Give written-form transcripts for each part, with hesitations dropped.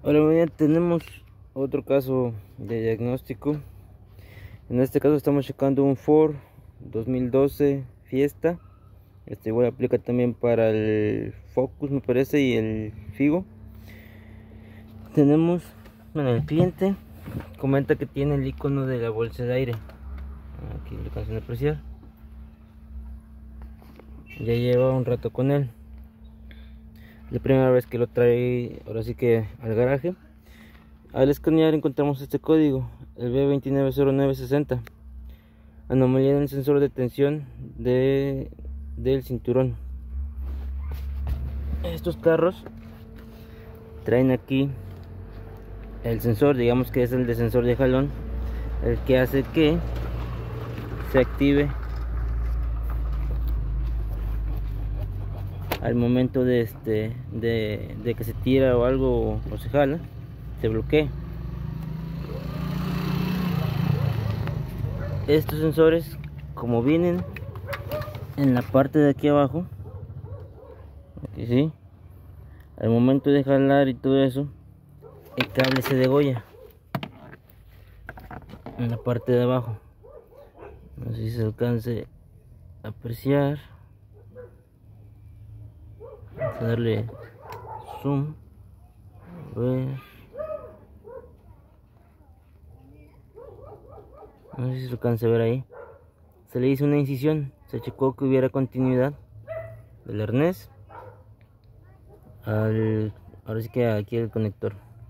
Ahora bien, tenemos otro caso de diagnóstico. En este caso estamos checando un Ford 2012 Fiesta. Igual aplica también para el Focus, me parece, y el Figo. Tenemos, bueno, el cliente comenta que tiene el icono de la bolsa de aire. Aquí lo alcanzan a apreciar. Ya lleva un rato con él. La primera vez que lo trae, ahora sí que al garaje. Al escanear encontramos este código, el B290960. Anomalía en el sensor de tensión del cinturón. Estos carros traen aquí el sensor, digamos que es el de sensor de jalón, el que hace que se active al momento de que se tira o algo o se jala, se bloquea. Estos sensores, como vienen en la parte de aquí abajo, aquí sí, al momento de jalar y todo eso, el cable se degolla en la parte de abajo. No sé si se alcance a apreciar. Vamos a darle zoom. A ver. No sé si se alcance a ver ahí. Se le hizo una incisión. Se checó que hubiera continuidad del arnés ahora sí que aquí el conector.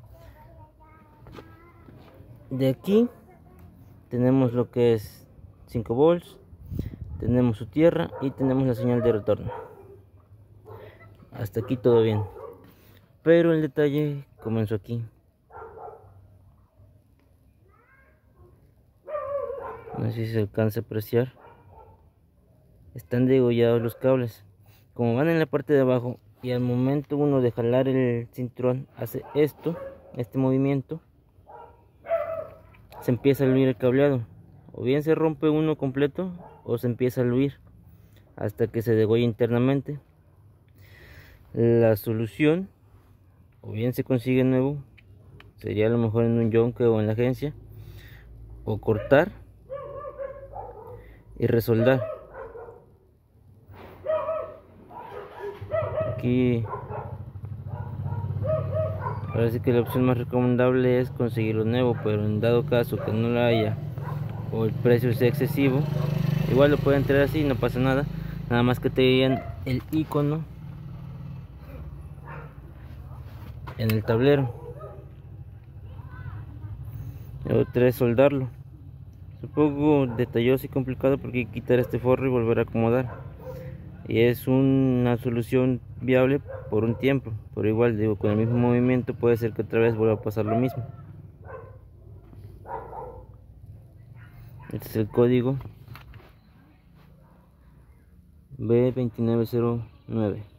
De aquí tenemos lo que es 5 volts, tenemos su tierra y tenemos la señal de retorno. Hasta aquí todo bien, pero el detalle comenzó aquí. No sé si se alcanza a apreciar. Están degollados los cables, como van en la parte de abajo, y al momento uno de jalar el cinturón hace este movimiento, se empieza a luir el cableado. O bien se rompe uno completo o se empieza a luir hasta que se degolla internamente. La solución, o bien se consigue nuevo, sería a lo mejor en un yonque o en la agencia, o cortar y resoldar. Aquí ahora sí que la opción más recomendable es conseguirlo nuevo, pero en dado caso que no lo haya o el precio sea excesivo, igual lo pueden traer así, no pasa nada. Nada más que te digan el icono en el tablero. Otra es soldarlo. Es un poco detalloso y complicado porque hay que quitar este forro y volver a acomodar. Y es una solución viable por un tiempo, pero igual digo, con el mismo movimiento puede ser que otra vez vuelva a pasar lo mismo. Este es el código B2909.